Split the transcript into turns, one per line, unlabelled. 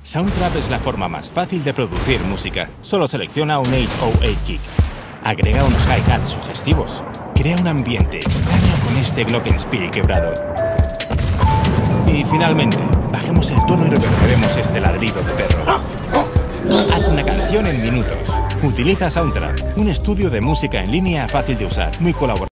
Soundtrap es la forma más fácil de producir música. Solo selecciona un 808 kick. Agrega unos hi-hats sugestivos. Crea un ambiente extraño con este glockenspiel quebrado. Y finalmente, bajemos el tono y reverberemos este ladrido de perro. Haz una canción en minutos. Utiliza Soundtrap, un estudio de música en línea fácil de usar, muy colaborativo.